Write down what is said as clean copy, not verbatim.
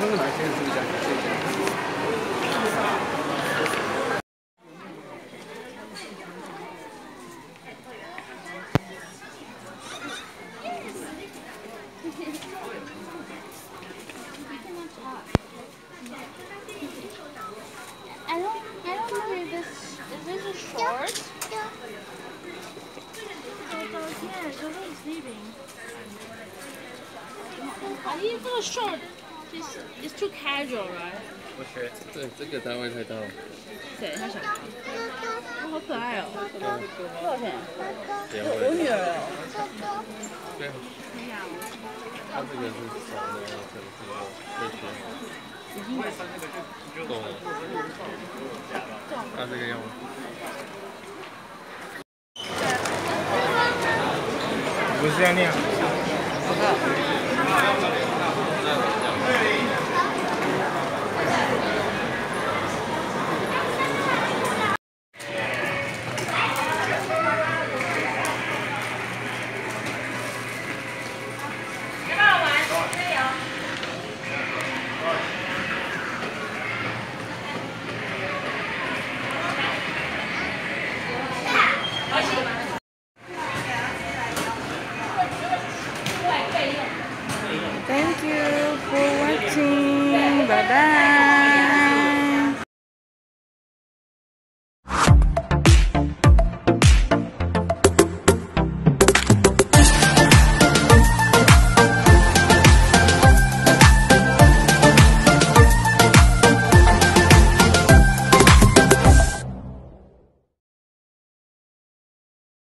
上次买现在是不是这样？ I don't know if this is this a short? Yeah, Jojo is sleeping. I think for a short, it's too casual, right? 我学这个单位太大了。 谁？他小孩？哦，好可爱哦！多少钱？ 我女儿哦。 对。 没有。 他这个是熟的，可能是会学。 已经懂了。他这个用。不是要那样。 Thank you for watching. Bye bye.